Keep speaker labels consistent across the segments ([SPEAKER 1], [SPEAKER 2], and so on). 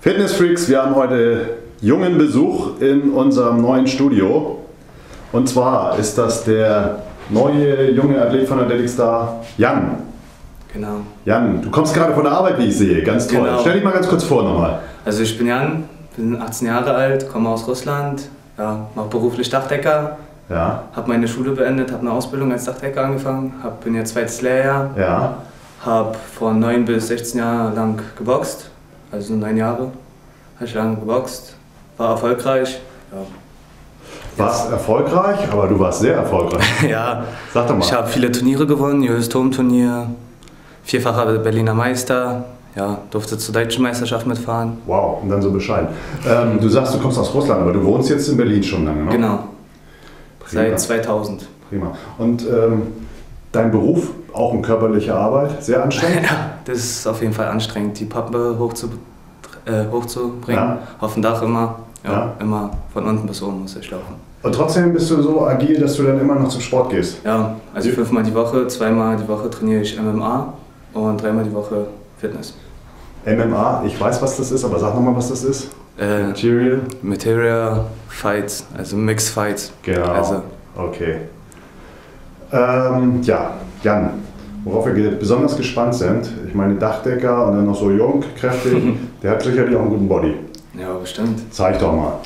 [SPEAKER 1] Fitness Freaks, wir haben heute jungen Besuch in unserem neuen Studio. Und zwar ist das der neue junge Athlet von Athletic Star, Jan.
[SPEAKER 2] Genau.
[SPEAKER 1] Jan, du kommst gerade von der Arbeit, wie ich sehe. Ganz toll.
[SPEAKER 2] Genau.
[SPEAKER 1] Stell dich mal ganz kurz vor nochmal.
[SPEAKER 2] Also ich bin Jan, bin 18 Jahre alt, komme aus Russland, ja, mache beruflich Dachdecker,
[SPEAKER 1] Ja.
[SPEAKER 2] habe meine Schule beendet, habe eine Ausbildung als Dachdecker angefangen, bin jetzt zweites Lehrjahr,
[SPEAKER 1] Ja.
[SPEAKER 2] habe von 9 bis 16 Jahren lang geboxt, also 9 Jahre habe ich lang geboxt, war erfolgreich. Ja.
[SPEAKER 1] Warst erfolgreich, aber du warst sehr erfolgreich.
[SPEAKER 2] Ja,
[SPEAKER 1] Sag doch mal.
[SPEAKER 2] ich habe viele Turniere gewonnen, Julius Turmturnier, vierfacher Berliner Meister, ja, durfte zur deutschen Meisterschaft mitfahren.
[SPEAKER 1] Wow, und dann so bescheiden. Du sagst, du kommst aus Russland, aber du wohnst jetzt in Berlin schon lange, ne?
[SPEAKER 2] Genau,
[SPEAKER 1] Prima.
[SPEAKER 2] seit 2000.
[SPEAKER 1] Prima. Und dein Beruf, auch eine körperliche Arbeit, sehr anstrengend?
[SPEAKER 2] Ja, das ist auf jeden Fall anstrengend, die Pappe hochzubringen,
[SPEAKER 1] Ja.
[SPEAKER 2] auf dem Dach immer. Ja,
[SPEAKER 1] Ja.
[SPEAKER 2] immer von unten bis oben muss ich laufen.
[SPEAKER 1] Und trotzdem bist du so agil, dass du dann immer noch zum Sport gehst?
[SPEAKER 2] Ja, also 5-mal die Woche, 2-mal die Woche trainiere ich MMA und 3-mal die Woche Fitness.
[SPEAKER 1] MMA, ich weiß, was das ist, aber sag nochmal, was das ist. Material?
[SPEAKER 2] Material Fights, also Mixed Fights.
[SPEAKER 1] Genau.
[SPEAKER 2] Also,
[SPEAKER 1] Okay. Ja, Jan, worauf wir besonders gespannt sind, ich meine Dachdecker und dann noch so jung, kräftig, der hat sicherlich auch einen guten Body.
[SPEAKER 2] ja, bestimmt.
[SPEAKER 1] Zeig doch mal.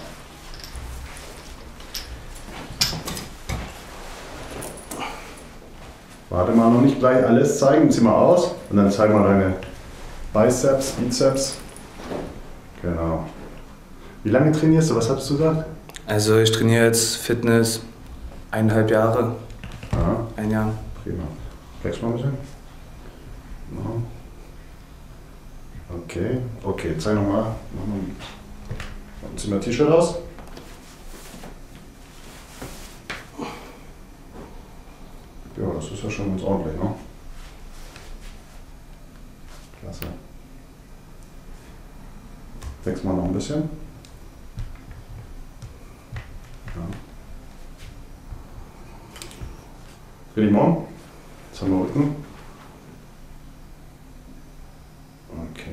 [SPEAKER 1] Warte mal, noch nicht gleich alles zeigen, zieh mal aus und dann zeig mal deine Biceps, Bizeps. Genau. Wie lange trainierst du? Was hattest du gesagt?
[SPEAKER 2] Also ich trainiere jetzt Fitness 1,5 Jahre,
[SPEAKER 1] Ja,
[SPEAKER 2] 1 Jahr.
[SPEAKER 1] prima. Flex mal ein bisschen. Genau. Okay, okay, zeig nochmal. Zieh mal ein T-Shirt aus. Ja, das ist ja schon ganz ordentlich, ne? Klasse. Flex mal noch ein bisschen. Ja. Dreh dich mal um. Jetzt haben wir Rücken. Okay.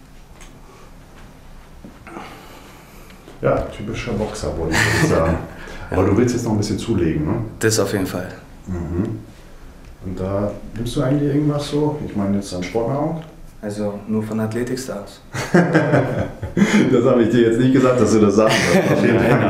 [SPEAKER 1] Ja, typischer Boxerbody, würde ich sagen. Aber du willst jetzt noch ein bisschen zulegen, ne?
[SPEAKER 2] Das auf jeden Fall.
[SPEAKER 1] Mhm. Und da nimmst du eigentlich irgendwas so? Ich meine jetzt an Sportnahrung?
[SPEAKER 2] Also nur von Athletic Stars.
[SPEAKER 1] Das habe ich dir jetzt nicht gesagt, dass du das sagst. Auf jeden Fall.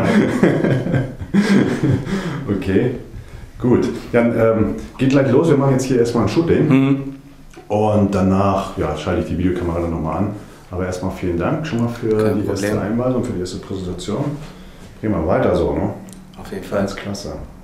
[SPEAKER 1] Okay, gut. Dann geht gleich los. Wir machen jetzt hier erstmal ein Shooting.
[SPEAKER 2] Mhm.
[SPEAKER 1] Und danach schalte ich die Videokamera dann nochmal an. Aber erstmal vielen Dank schon mal für
[SPEAKER 2] Kein
[SPEAKER 1] die erste
[SPEAKER 2] Problem.
[SPEAKER 1] Einweisung, für die erste Präsentation. Gehen wir weiter so, ne?
[SPEAKER 2] Auf jeden Fall.
[SPEAKER 1] Ganz klasse.